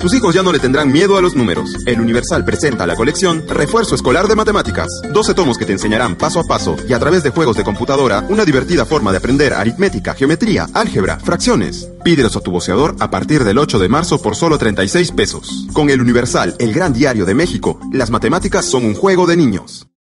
Tus hijos ya no le tendrán miedo a los números. El Universal presenta la colección Refuerzo Escolar de Matemáticas. 12 tomos que te enseñarán paso a paso y a través de juegos de computadora una divertida forma de aprender aritmética, geometría, álgebra, fracciones. Pídelos a tu voceador a partir del 8 de marzo por solo 36 pesos. Con el Universal, el gran diario de México, las matemáticas son un juego de niños.